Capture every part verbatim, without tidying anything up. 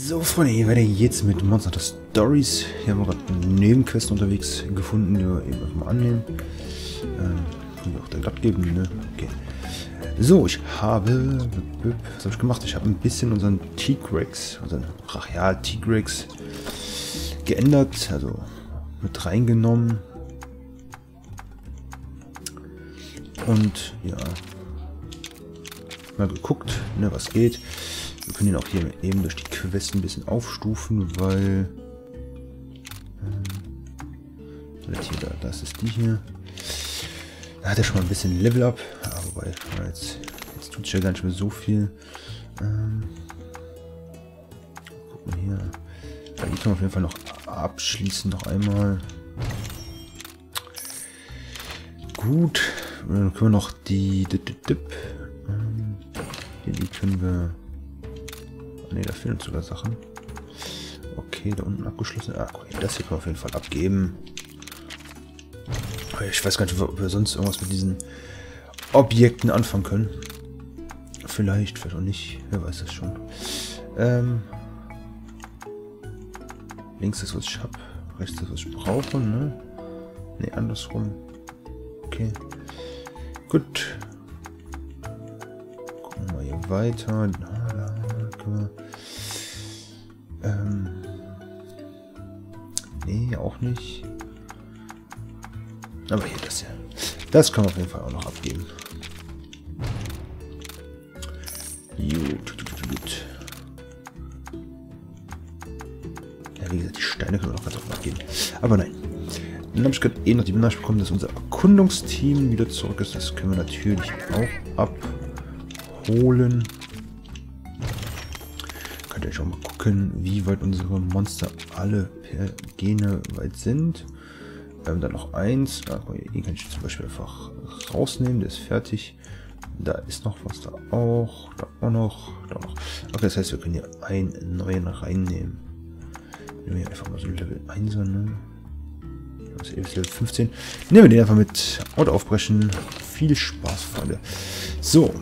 So, Freunde, ihr werdet jetzt mit Monster Hunter Stories. Hier haben wir gerade eine Nebenquest unterwegs gefunden, die wir eben einfach mal annehmen. Ähm, können wir auch da glatt geben, ne? Okay. So, ich habe... Was habe ich gemacht? Ich habe ein bisschen unseren Tigrex, unseren Brachial Tigrex geändert, also mit reingenommen. Und ja, mal geguckt, ne, was geht. Wir können ihn auch hier eben durch die Quest ein bisschen aufstufen, weil ähm, hier, da, das ist die hier. Da hat er schon mal ein bisschen Level up, aber wobei, jetzt, jetzt tut es ja gar nicht mehr so viel. Ähm, gucken hier. Da die können wir auf jeden Fall noch abschließen, noch einmal. Gut, dann können wir noch die, die, die, die, die, die können wir. Ne, da fehlen sogar Sachen. Okay, da unten abgeschlossen. Ah, okay, das hier können wir auf jeden Fall abgeben. Ich weiß gar nicht, ob wir sonst irgendwas mit diesen Objekten anfangen können. Vielleicht, vielleicht auch nicht. Wer weiß das schon. Ähm, links ist, was ich habe. Rechts ist, was ich brauche, ne? Ne, andersrum. Okay. Gut. Gucken wir mal hier weiter. Da, da können wir. Ähm. Nee, auch nicht. Aber hier das hier. Das kann man auf jeden Fall auch noch abgeben. Gut, gut, gut. Ja, wie gesagt, die Steine können wir noch ganz oft abgeben. Aber nein. Dann habe ich gerade eh noch die Benachrichtigung bekommen, dass unser Erkundungsteam wieder zurück ist. Das können wir natürlich auch abholen. Könnt ihr euch auch mal gucken, wie weit unsere Monster alle per Gene weit sind. Wir haben dann noch eins. Ah, hier kann ich zum Beispiel einfach rausnehmen. Der ist fertig. Da ist noch was, da auch. Da auch noch. Da auch noch. Okay, das heißt, wir können hier einen neuen reinnehmen. Nehmen wir hier einfach mal so ein Level eins, ne? Das ist Level fünfzehn. Nehmen wir den einfach mit Auto aufbrechen. Viel Spaß, Freunde. So.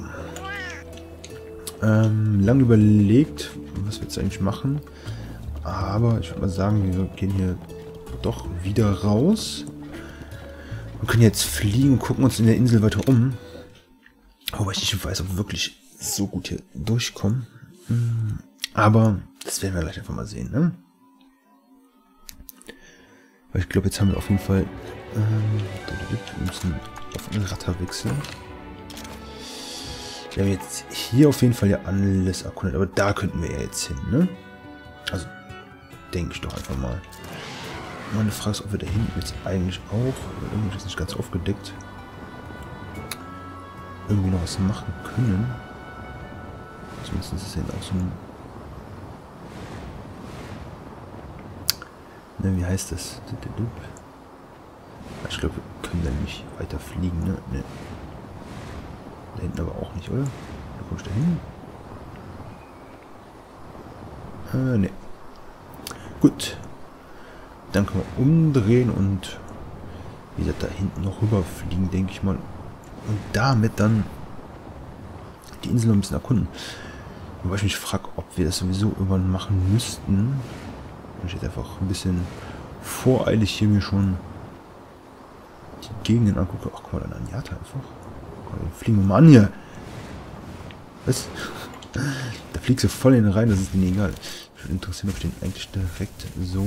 Ähm, lang überlegt, was wir jetzt eigentlich machen. Aber ich würde mal sagen, wir gehen hier doch wieder raus. Wir können jetzt fliegen und gucken uns in der Insel weiter um. Wobei ich nicht weiß, ob wir wirklich so gut hier durchkommen. Aber das werden wir gleich einfach mal sehen, ne? Weil ich glaube, jetzt haben wir auf jeden Fall... Ähm, wir müssen auf einen Ratter wechseln. Wir haben jetzt hier auf jeden Fall ja alles erkundet, aber da könnten wir ja jetzt hin, ne? Also, denke ich doch einfach mal. Meine Frage ist, ob wir da hinten jetzt eigentlich auch, irgendwie ist nicht ganz aufgedeckt, irgendwie noch was machen können. Zumindest ist es ja auch so ein... Ne, wie heißt das? Ich glaube, wir können da nicht weiter fliegen, ne? Ne. Da hinten aber auch nicht, oder? Da kommst du da hin? Äh, ne. Gut. Dann können wir umdrehen und wie gesagt, da hinten noch rüberfliegen, denke ich mal. Und damit dann die Insel noch ein bisschen erkunden. Wobei ich mich frage, ob wir das sowieso irgendwann machen müssten. Wenn ich jetzt einfach ein bisschen voreilig hier mir schon die Gegenden angucke. Ach, guck mal, dann Anjata einfach. Fliegen wir mal an hier. Was? Da fliegst du voll in den rein, das ist mir egal. Ich würde interessieren, ob ich den eigentlich direkt so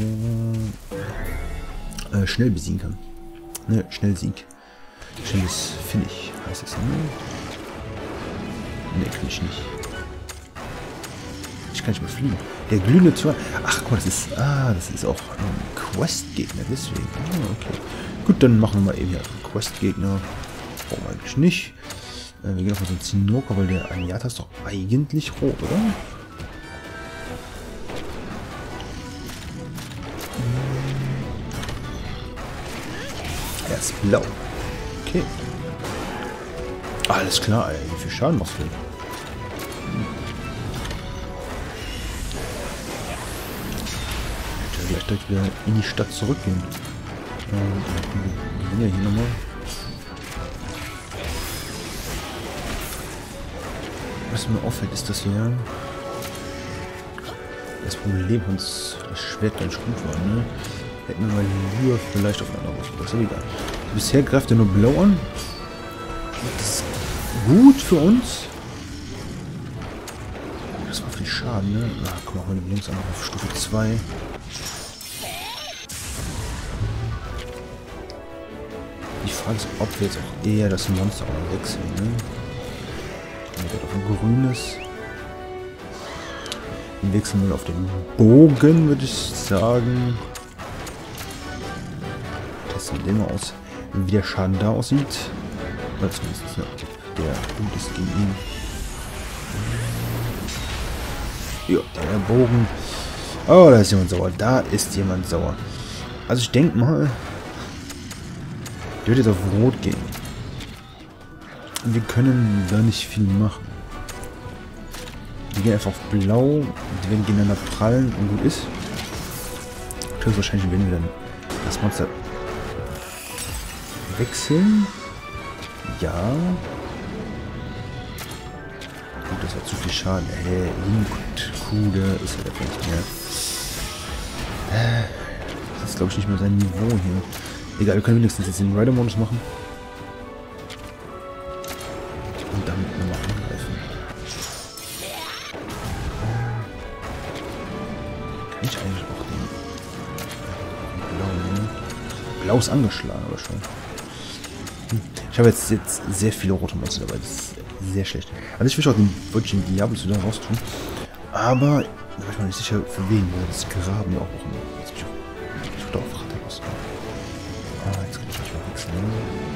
äh, schnell besiegen kann. Ne, Schnellsieg. Schnelles Finish heißt es, ne? Ne, kann ich nicht. Ich kann nicht mehr fliegen. Der glühende Tor. Ach guck mal, das ist. Ah, das ist auch ein Quest-Gegner, deswegen. Ah, okay. Gut, dann machen wir mal eben hier einen Quest-Gegner. Brauchen wir eigentlich nicht. Äh, wir gehen auf so einen Zinnoker, weil der Anjata ist doch eigentlich rot, oder? Er ist blau. Okay. Alles klar, ey. Wie viel Schaden machst du denn? Ich werde gleich direkt wieder in die Stadt zurückgehen. Wir gehen ja hier nochmal. Was mir auffällt, ist, dass wir das Problem, dass das Schwert ganz gut war, ne? Hätten wir mal lieber vielleicht auf eine andere Richtung. Das ist aber egal. Bisher greift er nur blau an. Das ist gut für uns. Das war viel Schaden, ne? Na, komm auch mal links an auf Stufe zwei. Die Frage ist, ob wir jetzt auch eher das Monster auch wechseln, ne? Der auf ein grünes. Wir wechseln wir auf den Bogen, würde ich sagen. Testen wir den mal aus, wie der Schaden da aussieht. Oder zumindest, ja, der gut ist gegen ihn. Ja, der Bogen. Oh, da ist jemand sauer. Da ist jemand sauer. Also ich denke mal, der wird jetzt auf Rot gehen. Und wir können da nicht viel machen. Die gehen einfach auf Blau. Die werden gegeneinander prallen und gut ist. Wahrscheinlich werden wir dann das Monster wechseln. Ja. Gut, das war zu viel Schaden. Hey, gut, cool, der ist halt einfach nicht mehr. Das ist, glaube ich, nicht mehr sein Niveau hier. Egal, wir können wenigstens jetzt den Rider-Modus machen. Und damit nochmal angreifen. Kann ich eigentlich auch den Blau nehmen? Blau ist angeschlagen, aber schon. Ich habe jetzt, jetzt sehr viele rote Monster dabei. Das ist sehr schlecht. Also ich will auch den wollte ich den Diablos wieder raus tun. Aber da bin ich mir nicht sicher für wen. Weil das Graben ja auch noch. Jetzt bin ich auch, ich will auch Ratte raus. Ah, jetzt kann ich nicht mehr wechseln.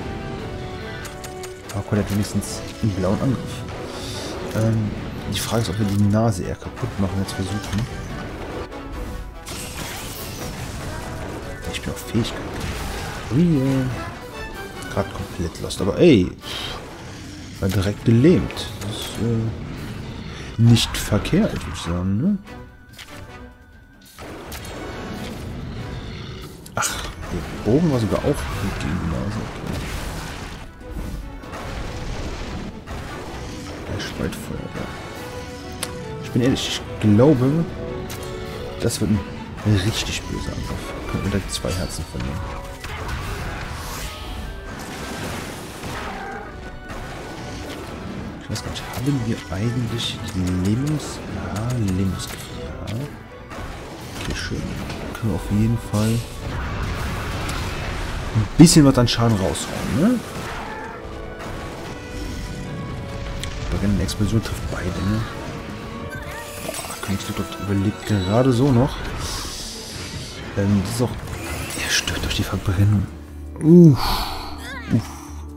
Aber Cole hat wenigstens einen blauen Angriff. Ähm, die Frage ist, ob wir die Nase eher kaputt machen, jetzt versuchen. Ich bin auf Fähigkeit. Ui, gerade komplett lost. Aber ey, war direkt gelähmt. Das ist äh, nicht verkehrt, würde ich sagen, ne? Ach, der Bogen war sogar auch gut gegen die Nase. Okay. Der Spaltfeuer, ja. Ich bin ehrlich, ich glaube, das wird ein richtig böser Angriff. Könnten wir direkt zwei Herzen verlieren. Ich weiß gar nicht, haben wir eigentlich Lähmungs... Ja, Lähmungsgift. Ja. Okay, schön. Können wir auf jeden Fall ein bisschen was an Schaden raushauen, ne? Aber eine Explosion trifft beide, ne? Boah, Königsblut überlebt gerade so noch. Ähm, das ist auch... Er stirbt durch die Verbrennung. Uff. Uff.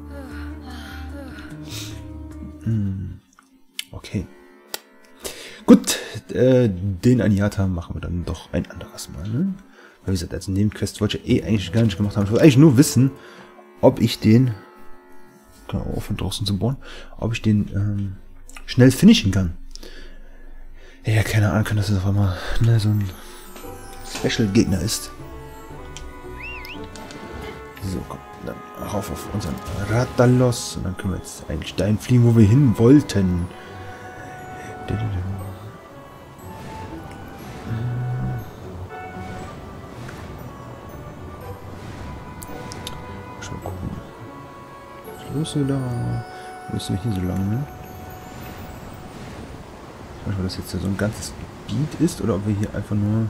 Hm. Okay. Gut, äh, den Aniata machen wir dann doch ein anderes Mal, ne? Weil wie gesagt, als Nebenquest wollte ich eh eigentlich gar nicht gemacht haben. Ich wollte eigentlich nur wissen, ob ich den... Genau, von draußen zu bohren. Ob ich den ähm, schnell finishen kann. Ja, keine Ahnung, kann das auf einmal ne, so ein Special-Gegner ist. So, komm, dann rauf auf unseren Rathalos. Und dann können wir jetzt eigentlich dahin fliegen, wo wir hin wollten. Schon gucken. Schlüssel da. Müssen wir hier so lange, ne? Ich weiß nicht, ob das jetzt so ein ganzes Gebiet ist oder ob wir hier einfach nur...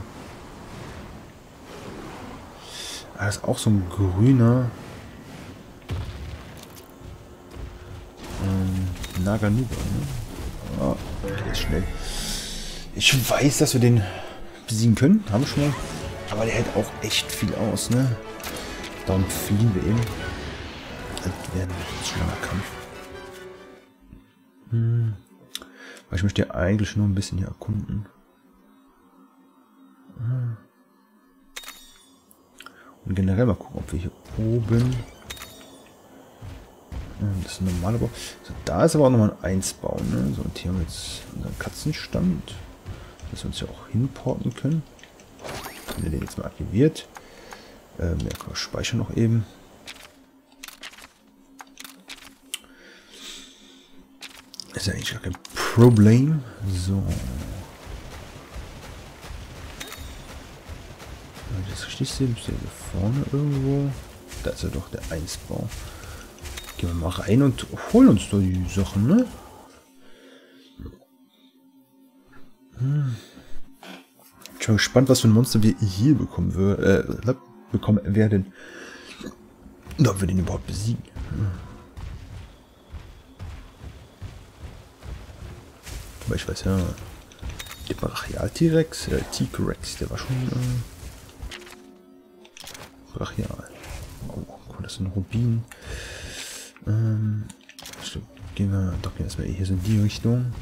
Ah, das ist auch so ein grüner ähm, Naganuba, ne? Oh, der ist schnell. Ich weiß, dass wir den besiegen können. Haben wir schon mal. Aber der hält auch echt viel aus, ne? Darum fliehen wir eben. Das wäre ein schneller Kampf. Hm. Weil ich möchte ja eigentlich nur ein bisschen hier erkunden. Hm. Und generell mal gucken, ob wir hier oben... Das ist ein normaler Bau. So, da ist aber auch nochmal ein Eins-Bau, ne? So, und hier haben wir jetzt unseren Katzenstand. Dass wir uns ja auch hinporten können. Haben wir den jetzt mal aktiviert. Ähm, ja, können wir speichern noch eben. Ist ja eigentlich gar kein Problem. So. Wenn ich das richtig sehe, müsste er hier vorne irgendwo. Da ist ja doch der Eins-Bau. Gehen wir mal rein und holen uns da die Sachen, ne? Hm. Ich bin gespannt, was für ein Monster wir hier bekommen, wir, äh, bekommen werden. Und ob wir den überhaupt besiegen. Hm. Aber ich weiß ja, der Brachial-T-Rex, äh, T-Rex, der war schon äh, brachial. Oh, guck mal, das ist ein Rubin. Ähm, ich glaub, gehen wir doch erstmal hier so in die Richtung.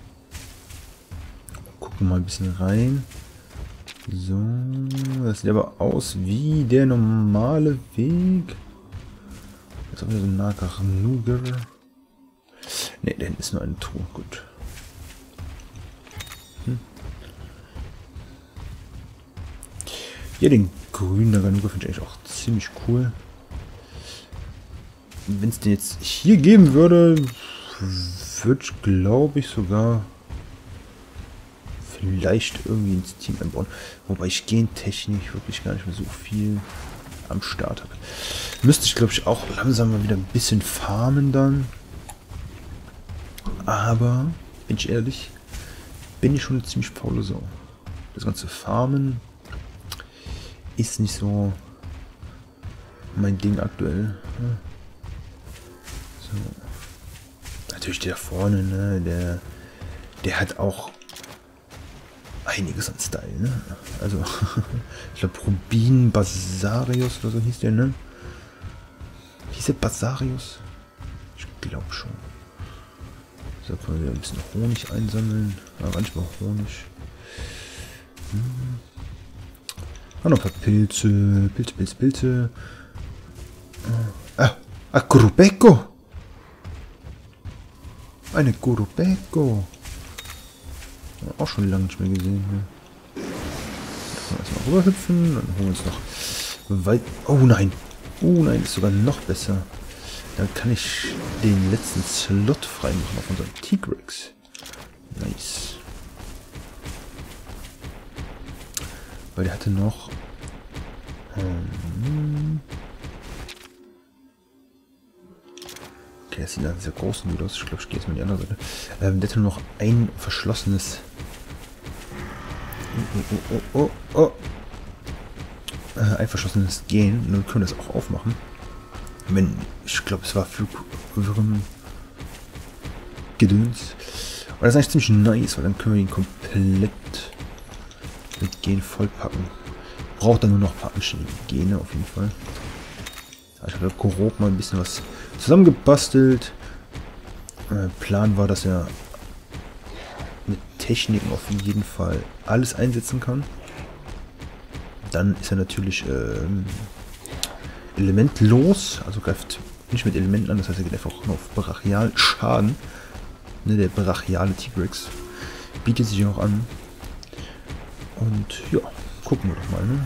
Gucken mal ein bisschen rein. So, das sieht aber aus wie der normale Weg. Jetzt auch wieder so ein Naganuger. Ne, der ist nur eine Truhe. Gut. Hm. Ja, den grünen Naganuga finde ich eigentlich auch ziemlich cool. Wenn es den jetzt hier geben würde, würde ich, glaube ich, sogar vielleicht irgendwie ins Team einbauen. Wobei ich gentechnisch wirklich gar nicht mehr so viel am Start habe. Müsste ich, glaube ich, auch langsam mal wieder ein bisschen farmen dann. Aber, bin ich ehrlich, bin ich schon eine ziemlich faule Sau. Das ganze Farmen ist nicht so mein Ding aktuell. So. Natürlich der da vorne, ne, der, der hat auch einiges an Style, ne? Also, ich glaube, Rubin Basarius oder so hieß der, ne? Hieß der Basarius? Ich glaube schon. So, können wir wieder ein bisschen Honig einsammeln. Ja, manchmal Honig. Hm. Ah, noch ein paar Pilze. Pilze, Pilze, Pilze. Ah, ah, Kurupeko! Eine Kurupeko! Auch schon lange nicht mehr gesehen. Ne? Da können wir erstmal rüberhüpfen. Dann holen wir uns noch weit. Oh nein! Oh nein, ist sogar noch besser. Dann kann ich den letzten Slot freimachen auf unseren T-Rex. Nice. Weil der hatte noch. Ähm, okay, das sieht nach dieser großen gut aus. Ich glaube, ich gehe jetzt mal in die andere Seite. Ähm, der hatte nur noch ein verschlossenes. Oh, oh, oh, oh, oh. Äh, ein verschlossenes Gen. Und dann können wir das auch aufmachen. Wenn, ich glaube, es war Flugwürm Gedöns. Und das ist eigentlich ziemlich nice, weil dann können wir ihn komplett mit Gen vollpacken. Braucht dann nur noch ein paar anständige Gene auf jeden Fall. Ich habe grob mal ein bisschen was zusammengebastelt. Äh, Plan war, dass er mit Techniken auf jeden Fall alles einsetzen kann. Dann ist er natürlich ähm, elementlos, also greift nicht mit Elementen an, das heißt, er geht einfach auf brachial Schaden. Ne, der brachiale T-Rex bietet sich auch an. Und ja, gucken wir doch mal, ne?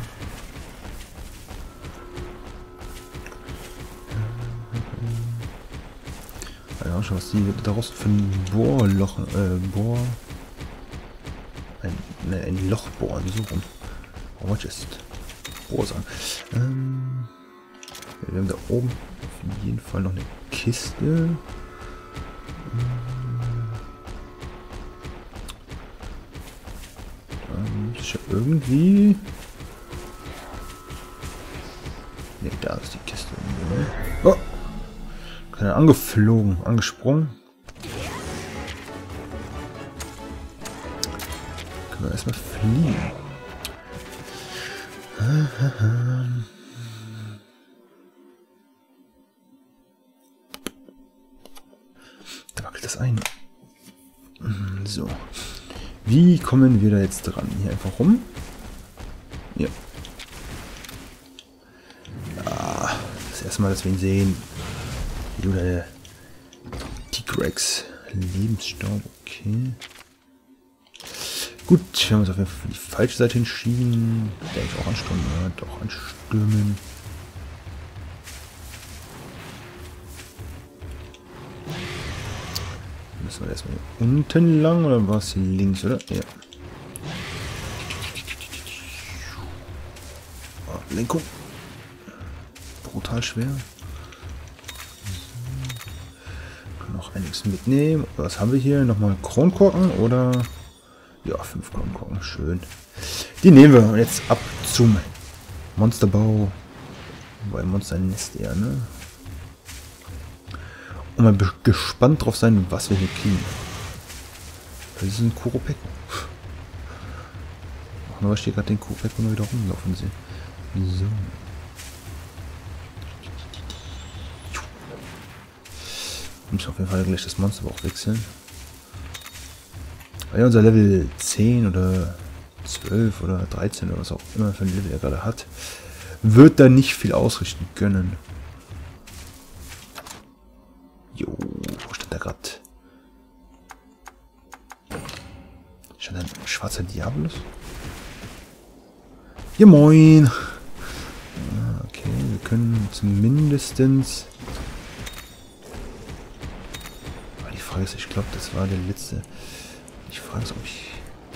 Ja, schau, was die daraus für ein Bohrloch, äh, Bohr, ein, ne, ein Loch bohren, so rum. Oh, was ist Bohr sagen? Ähm, wir haben da oben auf jeden Fall noch eine Kiste. Ähm, da ist ja irgendwie. Ne, da ist die Kiste. Oh! Keine angeflogen, angesprungen. Können wir erstmal fliegen. Da wackelt das ein. So. Wie kommen wir da jetzt dran? Hier einfach rum. Ja. Ah, das erste Mal, dass wir ihn sehen. Wie du der T-Rex Lebensstaub, okay. Gut, wir haben uns auf jeden Fall für die falsche Seite entschieden. Der ist auch anstürmen, ja, doch anstürmen. Müssen wir erstmal hier unten lang oder war es links, oder? Ja. Ablenkung. Brutal schwer. Können noch einiges mitnehmen. Was haben wir hier? Nochmal Kronkorken oder... Ja, fünf Kronkorken. Schön. Die nehmen wir. Und jetzt ab zum Monsterbau. Wobei Monsternest eher, ne? Und mal gespannt drauf sein, was wir hier kriegen. Das ist ein Kuropeko. Ach, nur steht gerade den Kuropeko mal wieder rumlaufen sehen. So. Ich muss auf jeden Fall gleich das Monster auch wechseln. Weil unser Level zehn oder zwölf oder dreizehn oder was auch immer für ein Level er gerade hat, wird da nicht viel ausrichten können. Jo, wo steht da gerade? Stand ein schwarzer Diabolus? Ja, moin! Okay, wir können zumindestens... Aber die Frage ist, ich glaube, das war der letzte... Ich frage es, ob ich...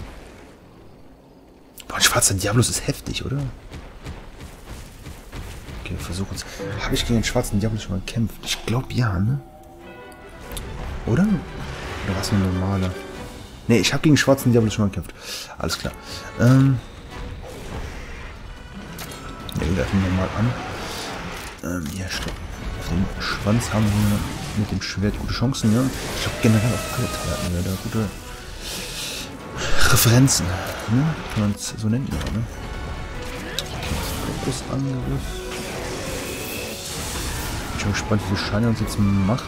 Boah, ein schwarzer Diabolus ist heftig, oder? Okay, wir versuchen es. Habe ich gegen den schwarzen Diabolus schon mal gekämpft? Ich glaube, ja, ne? Oder? Oder war es ein normaler? Ne, ich habe gegen den schwarzen Diabolus schon mal gekämpft. Alles klar. Ähm... Ja, wir greifen normal an. Ähm, ja, stopp. Auf den Schwanz haben wir mit dem Schwert gute Chancen, ja. Ich glaube generell auf alle Teile hatten wir da gute Referenzen. Ne? Kann man es so nennen, ja, ne? Okay, das ist Fokusangriff. Ich bin gespannt, wie viel Schaden er uns jetzt macht.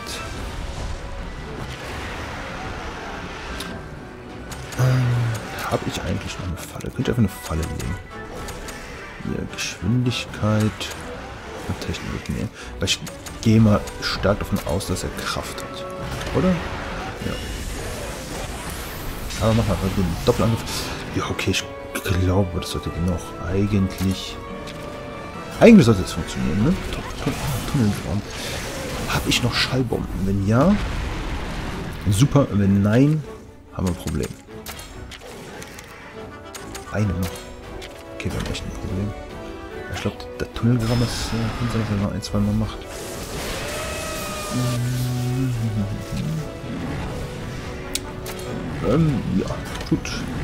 Ähm, habe ich eigentlich noch eine Falle? Könnte ich einfach eine Falle legen. Hier, Geschwindigkeit und Technik. Nee. Weil ich gehe mal stark davon aus, dass er Kraft hat. Oder? Ja. Aber machen wir mal den Doppelangriff. Ja, okay, ich glaube, das sollte noch eigentlich... Eigentlich sollte es funktionieren, ne? Tunnelraum. Habe ich noch Schallbomben? Wenn ja, super. Wenn nein, haben wir ein Problem. Eine noch. Okay, wir haben echt ein Problem. Ich glaube, der Tunnelgramm ist äh, dass er noch ein, zwei Mal macht. Ähm, ja, gut.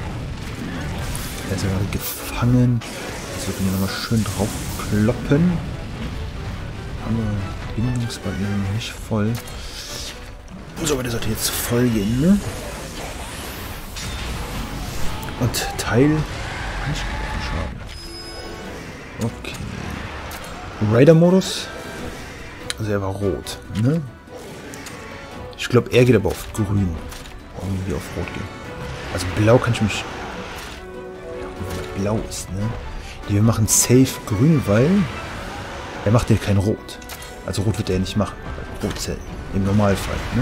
Er ist ja gerade gefangen. Jetzt wird wir nochmal schön drauf kloppen. Haben wir Bindungsbarriere noch nicht voll. So, aber der sollte jetzt voll gehen, ne? Und Teil. Schaden. Okay. Raider-Modus. Also er war rot, ne? Ich glaube, er geht aber auf grün. Warum wir auf rot gehen? Also blau kann ich mich... Blau ist, ne? Wir machen safe grün, weil er macht ja kein Rot. Also Rot wird er nicht machen. Rot ist ja im Normalfall, ne?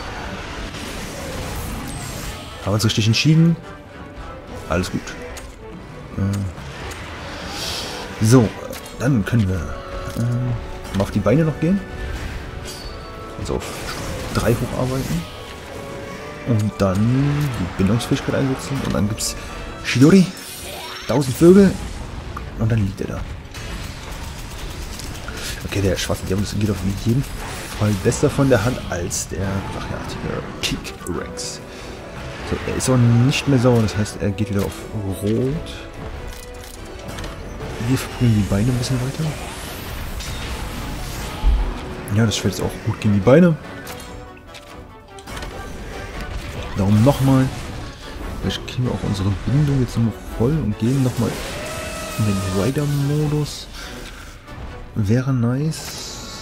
Haben wir uns richtig entschieden? Alles gut. Äh, so, dann können wir äh, mal auf die Beine noch gehen. Also auf drei hocharbeiten. Und dann die Bindungsfähigkeit einsetzen. Und dann gibt es Shidori. tausend Vögel. Und dann liegt er da. Okay, der schwarze Diabolus geht auf jeden Fall besser von der Hand als der brachiartige Peak Rex. So, er ist auch nicht mehr sauer, das heißt, er geht wieder auf Rot. Wir verprügeln die Beine ein bisschen weiter. Ja, das Schwert ist auch gut gegen die Beine. Darum nochmal. Vielleicht kriegen wir auch unsere Bindung jetzt nochmal voll und gehen nochmal in den Rider-Modus. Wäre nice.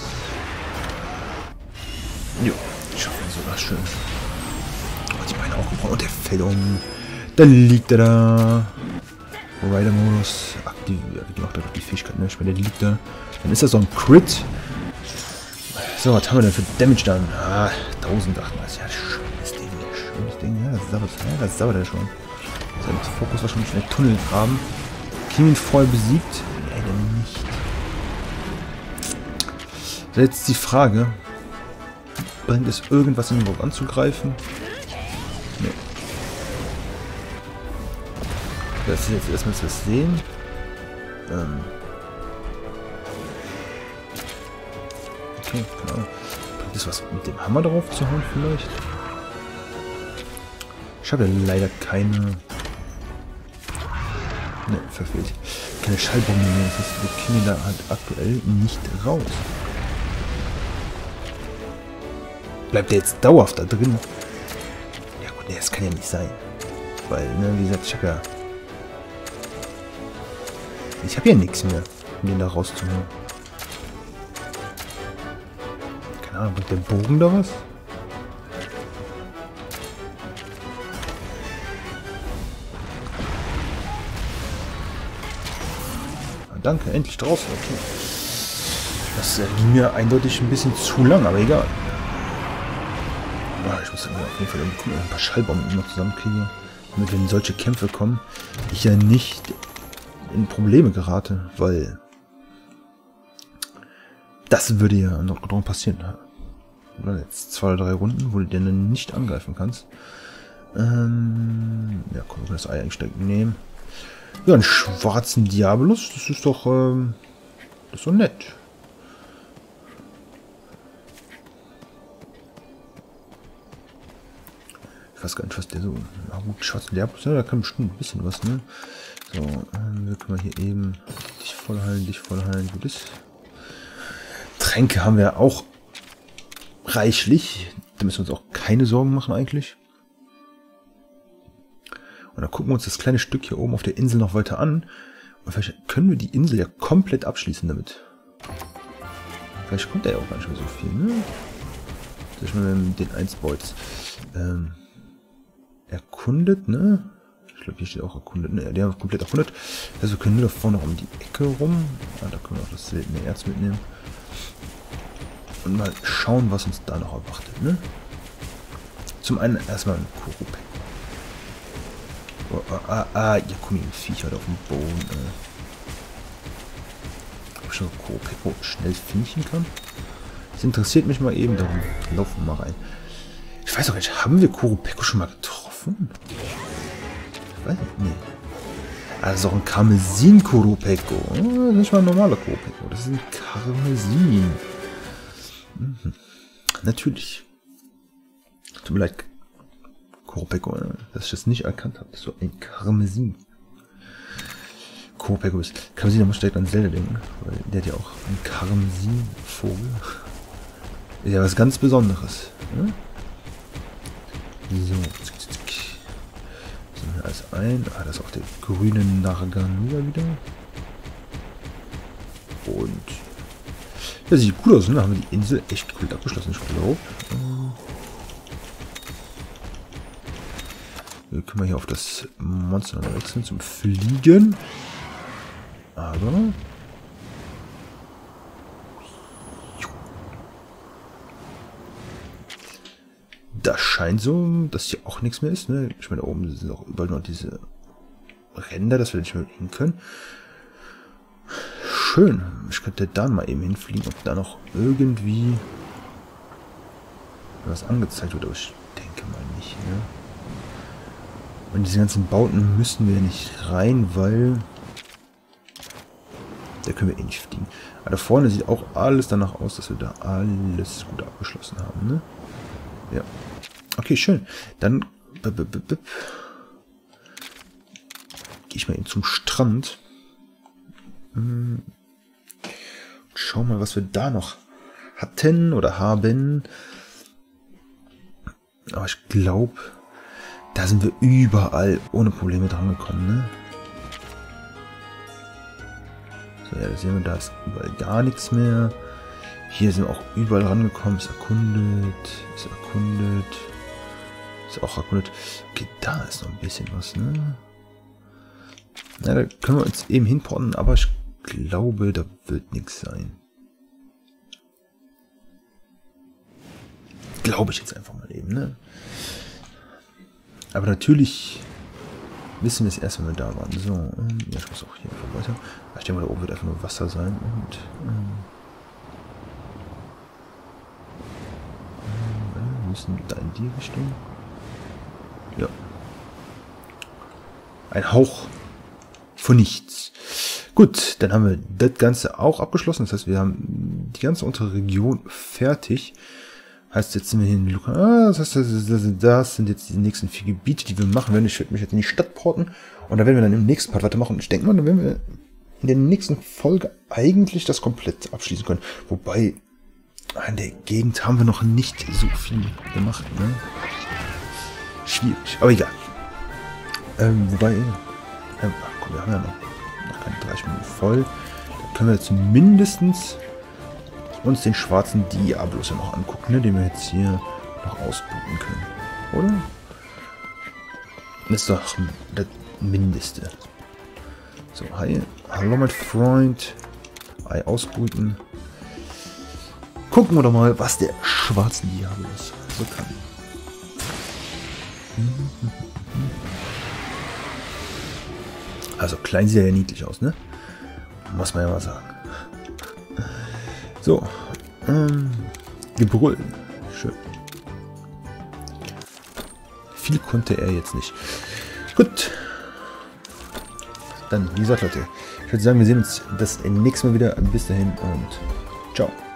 Jo, ich schaffe ihn sogar schön. Oh, die Beine auch gebraucht. Und der fällt um. Dann liegt er da. Rider-Modus aktiviert. Wie gemacht hat die Fähigkeit, ne? Ich meine, der liegt da. Dann ist das so ein Crit. So, was haben wir denn für Damage dann? Ah, tausendachthundertachtzig. Ja, schönes Ding. Schönes Ding. Ja, das sabbert, ja, das sabbert er schon. Sein Fokus wahrscheinlich in der Tunnelgraben. Kriegen ihn voll besiegt. Leider nicht. So, jetzt die Frage. Bringt es irgendwas, ihn überhaupt anzugreifen? Nee. Das ist jetzt erstmal zu sehen. Ähm, okay, keine Ahnung. Bringt das was mit dem Hammer drauf zu hauen vielleicht? Ich habe ja leider keine... Ne, verfehlt. Keine Schallbombe mehr. Das heißt, wir kriegen da halt aktuell nicht raus. Bleibt der jetzt dauerhaft da drin? Ja gut, nee, das kann ja nicht sein. Weil, ne, wie gesagt, ich habe ja... Ich habe ja nichts mehr, um den da rauszuholen. Keine Ahnung, bringt der Bogen da was? Ah, danke, endlich draußen, okay. Das äh, ging mir eindeutig ein bisschen zu lang, aber egal. Ah, ich muss dann auf jeden Fall gucken, ein paar Schallbomben noch zusammenkriege, damit wenn solche Kämpfe kommen, ich ja nicht in Probleme gerate, weil das würde ja noch passieren. Oder jetzt zwei oder drei Runden, wo du den dann nicht angreifen kannst. Ähm, ja, komm, wir können das Ei einstecken nehmen. Ja, einen schwarzen Diabolus, das ist doch, ähm, das ist doch nett. Ich weiß gar nicht, was der so... Na gut, schwarzen Diabolus, ja, da kann bestimmt ein bisschen was, ne? So, ähm, wir können hier eben dich voll heilen, dich voll heilen, gut ist. Tränke haben wir auch reichlich. Da müssen wir uns auch keine Sorgen machen eigentlich. Und dann gucken wir uns das kleine Stück hier oben auf der Insel noch weiter an. Und vielleicht können wir die Insel ja komplett abschließen damit. Vielleicht kommt da ja auch gar nicht mehr so viel, ne? Dass man den Einsbeutz ähm, erkundet, ne? Ich glaube, hier steht auch erkundet. Ne, der haben wir komplett erkundet. Also wir können nur da vorne noch um die Ecke rum. Ah, da können wir auch das seltene Erz mitnehmen. Und mal schauen, was uns da noch erwartet, ne? Zum einen erstmal ein Kurupeko. Oh, ah, ah, ah, hier kommen die Viecher auf dem Boden. Äh. Ob ich schon Kurupeko schnell finden kann? Das interessiert mich mal eben, darum laufen wir mal rein. Ich weiß auch nicht, haben wir Kurupeko schon mal getroffen? Ich weiß nicht, nee. Ah, das ist auch ein Karmesin-Kurupeko. Oh, das ist nicht mal ein normaler Kurupeko. Das ist ein Karmesin. Mhm. Natürlich. Tut mir leid, Kurupeko, dass ich das nicht erkannt habe. Das ist so ein Karmesin. Kurupeko ist. Karmesin, da muss ich direkt an Zelda denken. Weil der hat ja auch einen Karmesin-Vogel. Ist ja was ganz Besonderes. Ne? So, zick, zick, zick. Sind wir alles ein. Ah, das ist auch der grüne Narganua wieder. Und ja, sieht gut aus, ne? Da haben wir die Insel echt gut abgeschlossen, ich glaube. Wir können wir hier auf das Monster wechseln zum Fliegen. Aber das scheint so, dass hier auch nichts mehr ist, ne? Ich meine, da oben sind auch überall noch diese Ränder, dass wir nicht mehr hin können. Schön. Ich könnte da mal eben hinfliegen, ob da noch irgendwie was angezeigt wird, aber ich denke mal nicht, ne? Und diese ganzen Bauten müssen wir nicht rein, weil da können wir eh nicht fliegen. Aber da vorne sieht auch alles danach aus, dass wir da alles gut abgeschlossen haben, ne? Ja. Okay, schön. Dann gehe ich mal eben zum Strand. Hm. Schau mal, was wir da noch hatten oder haben. Aber ich glaube, da sind wir überall ohne Probleme dran gekommen, ne? So, ja, da sehen wir, da ist überall gar nichts mehr. Hier sind wir auch überall rangekommen. Ist erkundet, ist erkundet, ist auch erkundet. Okay, da ist noch ein bisschen was, ne? Na, da können wir uns eben hinporten, aber ich glaube, da wird nichts sein. Glaube ich jetzt einfach mal eben, ne? Aber natürlich wissen wir es erst, wenn wir da waren. So, ähm, ja, ich muss auch hier weiter. Ich denke mal, da oben wird einfach nur Wasser sein. Und ähm, wir müssen da in die Richtung. Ja. Ein Hauch von nichts. Gut, dann haben wir das Ganze auch abgeschlossen. Das heißt, wir haben die ganze untere Region fertig. Heißt, jetzt sind wir hier in Luca. Ah, das heißt, das, das, das sind jetzt die nächsten vier Gebiete, die wir machen werden. Ich werde mich jetzt in die Stadt porten. Und da werden wir dann im nächsten Part weitermachen. Und ich denke mal, dann werden wir in der nächsten Folge eigentlich das komplett abschließen können. Wobei, in der Gegend haben wir noch nicht so viel gemacht, ne? Schwierig, aber egal. Ähm, wobei, ähm, ach komm, wir haben ja noch, noch keine dreißig Minuten voll. Da können wir zumindest uns den schwarzen Diablos ja noch angucken, ne? Den wir jetzt hier noch ausbluten können. Oder? Das ist doch das Mindeste. So, hi. Hallo, mein Freund. Ei ausbrüten. Gucken wir doch mal, was der schwarze Diablos so kann. Also, klein sieht er ja niedlich aus, ne? Muss man ja mal sagen. So. Ähm, Gebrüll. Schön. Viel konnte er jetzt nicht. Gut. Dann, wie gesagt, Leute, ich würde sagen, wir sehen uns das nächste Mal wieder. Bis dahin und ciao.